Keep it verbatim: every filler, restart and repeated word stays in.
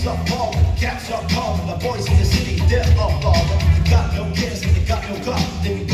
stop falling, cats start calling. The boys in the city, they're all falling. They got no cares and they got no car. They